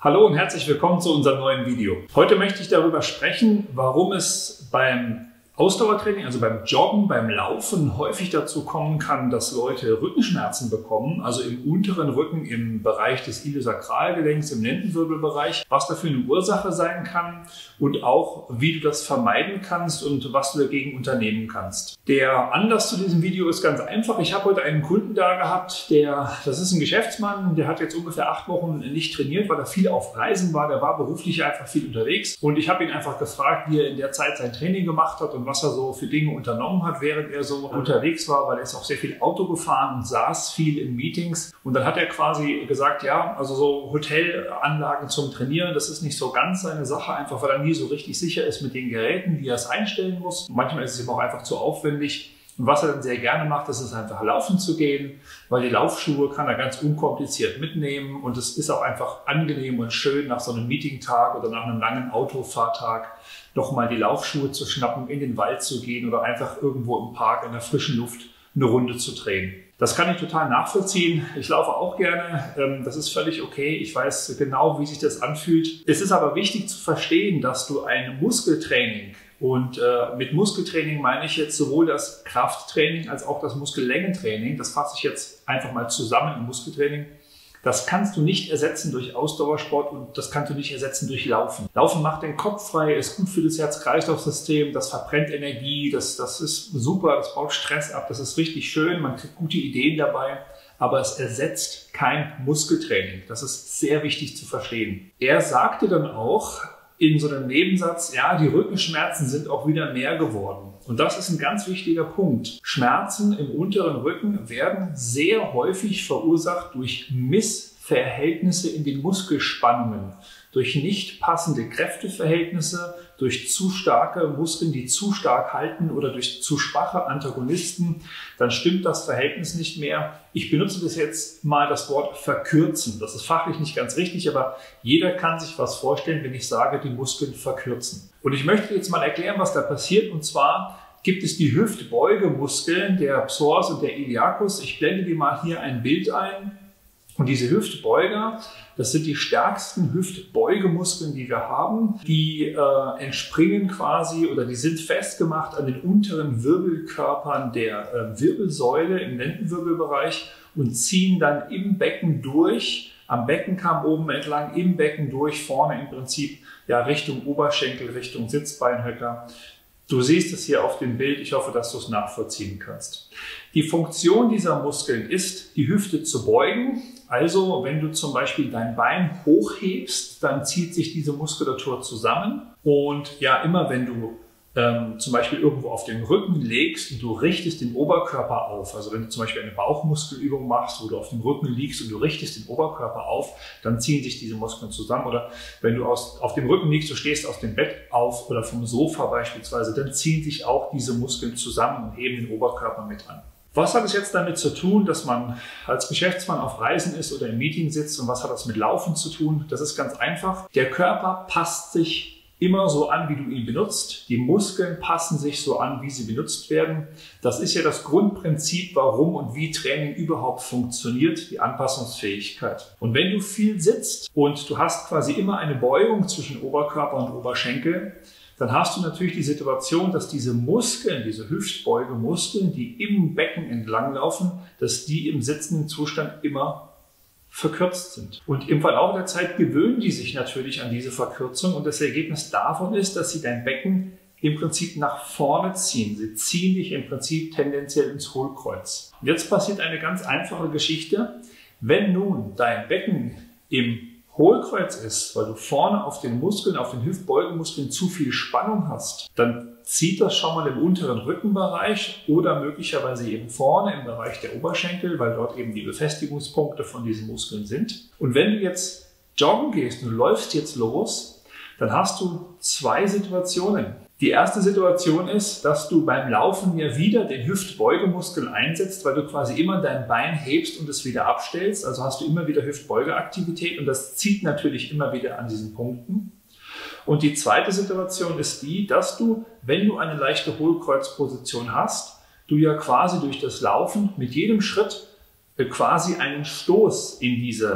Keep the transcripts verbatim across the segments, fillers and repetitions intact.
Hallo und herzlich willkommen zu unserem neuen Video. Heute möchte ich darüber sprechen, warum es beim Ausdauertraining, also beim Joggen, beim Laufen häufig dazu kommen kann, dass Leute Rückenschmerzen bekommen, also im unteren Rücken im Bereich des Iliosakralgelenks, im Lendenwirbelbereich, was dafür eine Ursache sein kann und auch, wie du das vermeiden kannst und was du dagegen unternehmen kannst. Der Anlass zu diesem Video ist ganz einfach. Ich habe heute einen Kunden da gehabt, der, das ist ein Geschäftsmann, der hat jetzt ungefähr acht Wochen nicht trainiert, weil er viel auf Reisen war, der war beruflich einfach viel unterwegs und ich habe ihn einfach gefragt, wie er in der Zeit sein Training gemacht hat und was er so für Dinge unternommen hat, während er so unterwegs war, weil er ist auch sehr viel Auto gefahren und saß viel in Meetings. Und dann hat er quasi gesagt, ja, also so Hotelanlagen zum Trainieren, das ist nicht so ganz seine Sache, einfach weil er nie so richtig sicher ist mit den Geräten, wie er es einstellen muss. Und manchmal ist es ihm auch einfach zu aufwendig. Und was er dann sehr gerne macht, ist es einfach laufen zu gehen, weil die Laufschuhe kann er ganz unkompliziert mitnehmen und es ist auch einfach angenehm und schön, nach so einem Meetingtag oder nach einem langen Autofahrtag nochmal die Laufschuhe zu schnappen, in den Wald zu gehen oder einfach irgendwo im Park in der frischen Luft eine Runde zu drehen. Das kann ich total nachvollziehen. Ich laufe auch gerne. Das ist völlig okay. Ich weiß genau, wie sich das anfühlt. Es ist aber wichtig zu verstehen, dass du ein Muskeltraining, und äh, mit Muskeltraining meine ich jetzt sowohl das Krafttraining als auch das Muskellängentraining, das fasse ich jetzt einfach mal zusammen im Muskeltraining, das kannst du nicht ersetzen durch Ausdauersport und das kannst du nicht ersetzen durch Laufen. Laufen macht den Kopf frei, ist gut für das Herz-Kreislauf-System, das verbrennt Energie, das, das ist super, das baut Stress ab, das ist richtig schön, man kriegt gute Ideen dabei, aber es ersetzt kein Muskeltraining. Das ist sehr wichtig zu verstehen. Er sagte dann auch in so einem Nebensatz, ja, die Rückenschmerzen sind auch wieder mehr geworden. Und das ist ein ganz wichtiger Punkt. Schmerzen im unteren Rücken werden sehr häufig verursacht durch Missverhältnisse in den Muskelspannungen, durch nicht passende Kräfteverhältnisse, durch zu starke Muskeln, die zu stark halten oder durch zu schwache Antagonisten. Dann stimmt das Verhältnis nicht mehr. Ich benutze das jetzt mal das Wort verkürzen. Das ist fachlich nicht ganz richtig, aber jeder kann sich was vorstellen, wenn ich sage, die Muskeln verkürzen. Und ich möchte jetzt mal erklären, was da passiert. Und zwar gibt es die Hüftbeugemuskeln, der Psoas und der Iliacus. Ich blende dir mal hier ein Bild ein. Und diese Hüftbeuger, das sind die stärksten Hüftbeugemuskeln, die wir haben. Die äh, entspringen quasi oder die sind festgemacht an den unteren Wirbelkörpern der äh, Wirbelsäule im Lendenwirbelbereich und ziehen dann im Becken durch, am Beckenkamm oben entlang, im Becken durch, vorne im Prinzip ja Richtung Oberschenkel, Richtung Sitzbeinhöcker. Du siehst es hier auf dem Bild. Ich hoffe, dass du es nachvollziehen kannst. Die Funktion dieser Muskeln ist, die Hüfte zu beugen. Also, wenn du zum Beispiel dein Bein hochhebst, dann zieht sich diese Muskulatur zusammen. Und ja, immer wenn du ähm, zum Beispiel irgendwo auf den Rücken legst und du richtest den Oberkörper auf, also wenn du zum Beispiel eine Bauchmuskelübung machst, wo du auf dem Rücken liegst und du richtest den Oberkörper auf, dann ziehen sich diese Muskeln zusammen. Oder wenn du aus, auf dem Rücken liegst, du stehst aus dem Bett auf oder vom Sofa beispielsweise, dann ziehen sich auch diese Muskeln zusammen und heben den Oberkörper mit an. Was hat es jetzt damit zu tun, dass man als Geschäftsmann auf Reisen ist oder im Meeting sitzt und was hat das mit Laufen zu tun? Das ist ganz einfach. Der Körper passt sich immer so an, wie du ihn benutzt. Die Muskeln passen sich so an, wie sie benutzt werden. Das ist ja das Grundprinzip, warum und wie Training überhaupt funktioniert, die Anpassungsfähigkeit. Und wenn du viel sitzt und du hast quasi immer eine Beugung zwischen Oberkörper und Oberschenkel, dann hast du natürlich die Situation, dass diese Muskeln, diese Hüftbeugemuskeln, die im Becken entlanglaufen, dass die im sitzenden Zustand immer verkürzt sind. Und im Verlauf der Zeit gewöhnen die sich natürlich an diese Verkürzung und das Ergebnis davon ist, dass sie dein Becken im Prinzip nach vorne ziehen. Sie ziehen dich im Prinzip tendenziell ins Hohlkreuz. Und jetzt passiert eine ganz einfache Geschichte. Wenn nun dein Becken im Hohlkreuz ist, weil du vorne auf den Muskeln, auf den Hüftbeugemuskeln zu viel Spannung hast, dann zieht das schon mal im unteren Rückenbereich oder möglicherweise eben vorne im Bereich der Oberschenkel, weil dort eben die Befestigungspunkte von diesen Muskeln sind. Und wenn du jetzt joggen gehst und du läufst jetzt los, dann hast du zwei Situationen. Die erste Situation ist, dass du beim Laufen ja wieder den Hüftbeugemuskel einsetzt, weil du quasi immer dein Bein hebst und es wieder abstellst. Also hast du immer wieder Hüftbeugeaktivität und das zieht natürlich immer wieder an diesen Punkten. Und die zweite Situation ist die, dass du, wenn du eine leichte Hohlkreuzposition hast, du ja quasi durch das Laufen mit jedem Schritt quasi einen Stoß in diese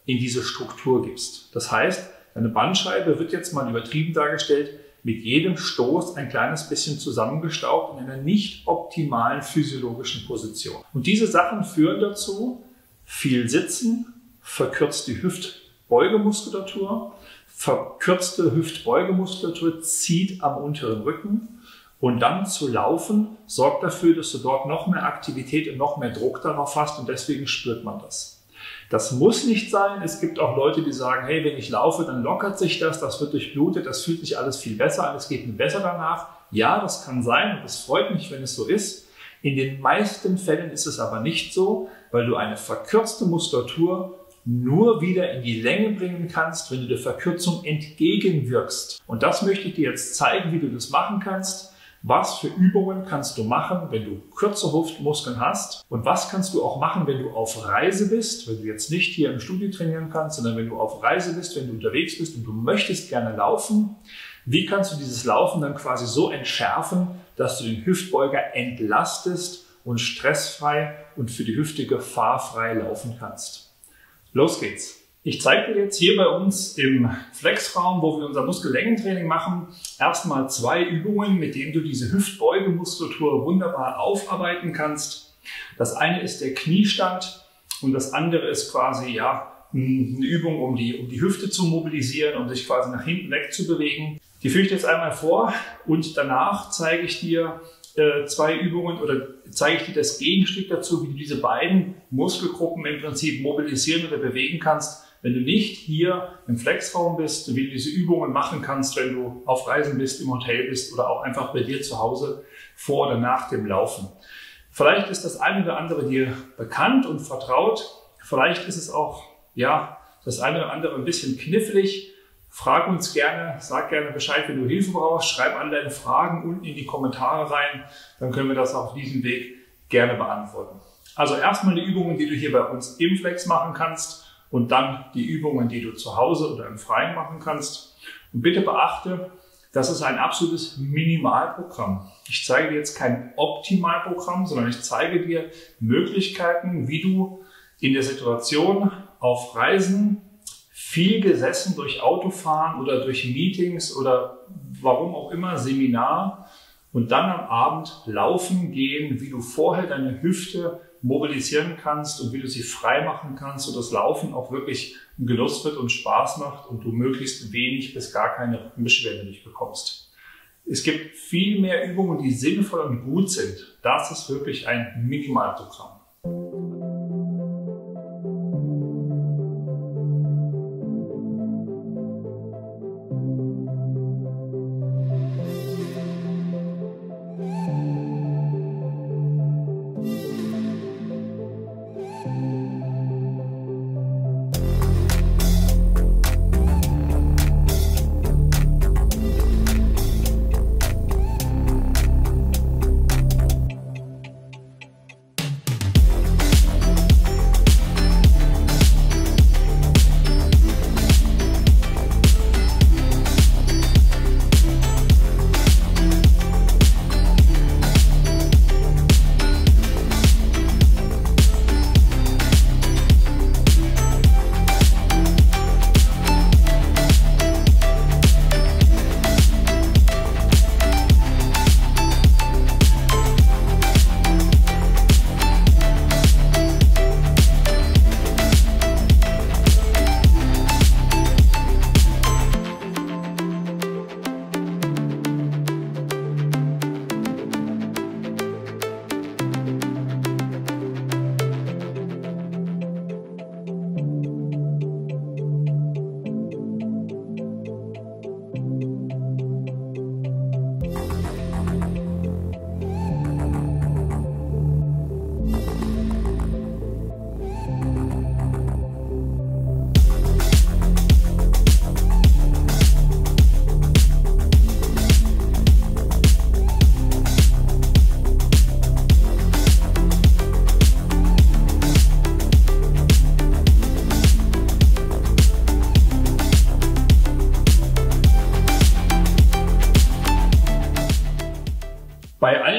in diese Struktur gibst. Das heißt, deine Bandscheibe wird jetzt mal übertrieben dargestellt, mit jedem Stoß ein kleines bisschen zusammengestaucht in einer nicht optimalen physiologischen Position. Und diese Sachen führen dazu, viel Sitzen, verkürzte Hüftbeugemuskulatur, verkürzte Hüftbeugemuskulatur zieht am unteren Rücken und dann zu laufen sorgt dafür, dass du dort noch mehr Aktivität und noch mehr Druck darauf hast und deswegen spürt man das. Das muss nicht sein. Es gibt auch Leute, die sagen, hey, wenn ich laufe, dann lockert sich das, das wird durchblutet, das fühlt sich alles viel besser an, es geht mir besser danach. Ja, das kann sein und es freut mich, wenn es so ist. In den meisten Fällen ist es aber nicht so, weil du eine verkürzte Muskulatur nur wieder in die Länge bringen kannst, wenn du der Verkürzung entgegenwirkst. Und das möchte ich dir jetzt zeigen, wie du das machen kannst. Was für Übungen kannst du machen, wenn du kurze Hüftmuskeln hast? Und was kannst du auch machen, wenn du auf Reise bist, wenn du jetzt nicht hier im Studio trainieren kannst, sondern wenn du auf Reise bist, wenn du unterwegs bist und du möchtest gerne laufen? Wie kannst du dieses Laufen dann quasi so entschärfen, dass du den Hüftbeuger entlastest und stressfrei und für die Hüfte gefahrfrei laufen kannst? Los geht's! Ich zeige dir jetzt hier bei uns im Flexraum, wo wir unser Muskellängentraining machen, erstmal zwei Übungen, mit denen du diese Hüftbeugemuskulatur wunderbar aufarbeiten kannst. Das eine ist der Kniestand und das andere ist quasi ja, eine Übung, um die, um die Hüfte zu mobilisieren, um sich quasi nach hinten weg zu bewegen. Die führe ich jetzt einmal vor und danach zeige ich dir äh, zwei Übungen oder zeige ich dir das Gegenstück dazu, wie du diese beiden Muskelgruppen im Prinzip mobilisieren oder bewegen kannst, wenn du nicht hier im Flexraum bist, wie du diese Übungen machen kannst, wenn du auf Reisen bist, im Hotel bist oder auch einfach bei dir zu Hause vor oder nach dem Laufen. Vielleicht ist das eine oder andere dir bekannt und vertraut. Vielleicht ist es auch, ja, das eine oder andere ein bisschen knifflig. Frag uns gerne, sag gerne Bescheid, wenn du Hilfe brauchst. Schreib alle deine Fragen unten in die Kommentare rein. Dann können wir das auf diesem Weg gerne beantworten. Also erstmal die Übungen, die du hier bei uns im Flex machen kannst. Und dann die Übungen, die du zu Hause oder im Freien machen kannst. Und bitte beachte, das ist ein absolutes Minimalprogramm. Ich zeige dir jetzt kein Optimalprogramm, sondern ich zeige dir Möglichkeiten, wie du in der Situation auf Reisen, viel gesessen durch Autofahren oder durch Meetings oder warum auch immer, Seminar und dann am Abend laufen gehen, wie du vorher deine Hüfte mobilisieren kannst und wie du sie frei machen kannst, sodass Laufen auch wirklich ein Genuss wird und Spaß macht und du möglichst wenig bis gar keine Rückenbeschwerden nicht bekommst. Es gibt viel mehr Übungen, die sinnvoll und gut sind. Das ist wirklich ein Minimalprogramm.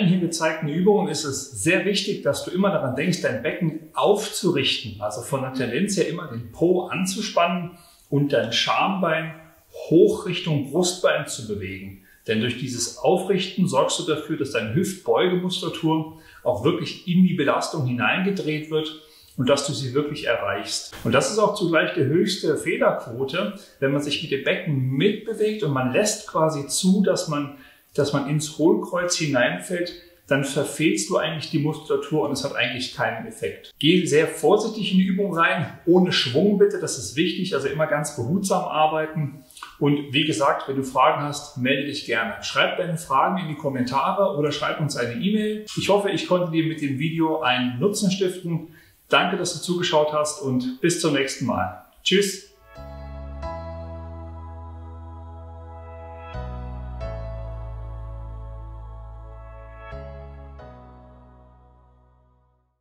hier gezeigten Übungen ist es sehr wichtig, dass du immer daran denkst, dein Becken aufzurichten. Also von der Tendenz her immer den Po anzuspannen und dein Schambein hoch Richtung Brustbein zu bewegen. Denn durch dieses Aufrichten sorgst du dafür, dass deine Hüftbeugemuskulatur auch wirklich in die Belastung hineingedreht wird und dass du sie wirklich erreichst. Und das ist auch zugleich die höchste Fehlerquote, wenn man sich mit dem Becken mitbewegt und man lässt quasi zu, dass man, dass man ins Hohlkreuz hineinfällt, dann verfehlst du eigentlich die Muskulatur und es hat eigentlich keinen Effekt. Geh sehr vorsichtig in die Übung rein, ohne Schwung bitte, das ist wichtig, also immer ganz behutsam arbeiten. Und wie gesagt, wenn du Fragen hast, melde dich gerne. Schreib deine Fragen in die Kommentare oder schreib uns eine E-Mail. Ich hoffe, ich konnte dir mit dem Video einen Nutzen stiften. Danke, dass du zugeschaut hast und bis zum nächsten Mal. Tschüss!